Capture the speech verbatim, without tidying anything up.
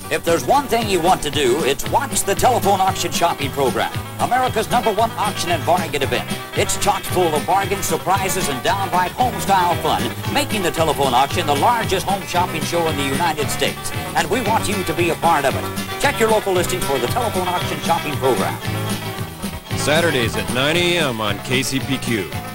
If there's one thing you want to do, it's watch the telephone auction shopping program, America's number one auction and bargain event. It's chock full of bargains, surprises, and downright home-style fun, making the telephone auction the largest home shopping show in the United States. And we want you to be a part of it. Check your local listings for the telephone auction shopping program. Saturdays at nine A M on K C P Q.